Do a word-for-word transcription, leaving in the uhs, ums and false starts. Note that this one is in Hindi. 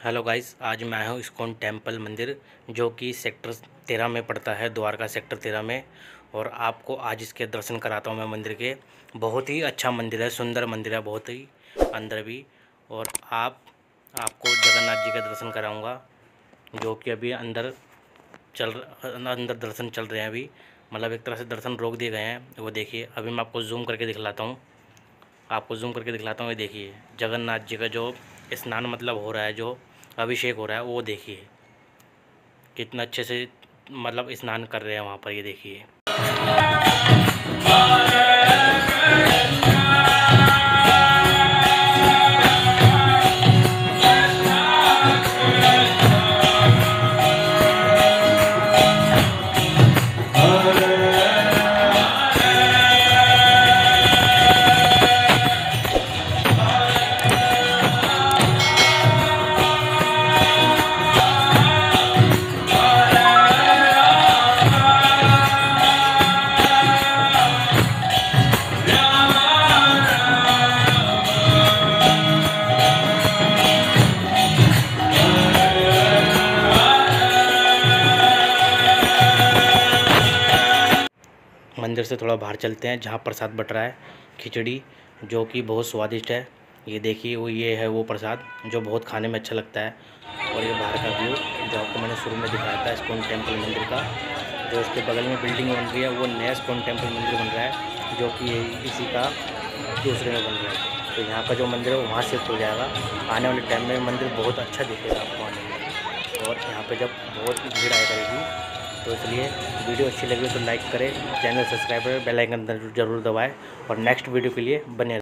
हेलो गाइस, आज मैं आया हूँ इस्कॉन टेम्पल मंदिर जो कि सेक्टर तेरह में पड़ता है, द्वारका सेक्टर तेरह में। और आपको आज इसके दर्शन कराता हूँ मैं मंदिर के। बहुत ही अच्छा मंदिर है, सुंदर मंदिर है, बहुत ही अंदर भी। और आप आपको जगन्नाथ जी का दर्शन कराऊंगा जो कि अभी अंदर चल अंदर दर्शन चल रहे हैं अभी। मतलब एक तरह से दर्शन रोक दिए गए हैं। वो देखिए, अभी मैं आपको जूम करके दिखलाता हूँ आपको जूम करके दिखलाता हूँ ये देखिए, जगन्नाथ जी का जो स्नान मतलब हो रहा है, जो अभिषेक हो रहा है, वो देखिए कितना अच्छे से मतलब स्नान कर रहे हैं वहाँ पर। ये देखिए, मंदिर से थोड़ा बाहर चलते हैं जहाँ प्रसाद बट रहा है, खिचड़ी, जो कि बहुत स्वादिष्ट है। ये देखिए, वो ये है वो प्रसाद जो बहुत खाने में अच्छा लगता है। और ये बाहर का व्यू जो आपको मैंने शुरू में दिखाया था इस्कॉन टेम्पल मंदिर का, जो उसके बगल में बिल्डिंग बन रही है, वो नया इस्कॉन टेम्पल मंदिर बन रहा है जो कि इसी का दूसरे में बन रहा है। तो यहाँ का जो मंदिर है वहाँ शिफ्ट हो जाएगा। आने वाले टाइम में मंदिर बहुत अच्छा दिखेगा आपको आने में। और यहाँ पे जब बहुत भीड़ आया करेगी, तो इसलिए वीडियो अच्छी लगी तो लाइक करें, चैनल सब्सक्राइब करें, बेल आइकन जरूर दबाएं और नेक्स्ट वीडियो के लिए बने रहें।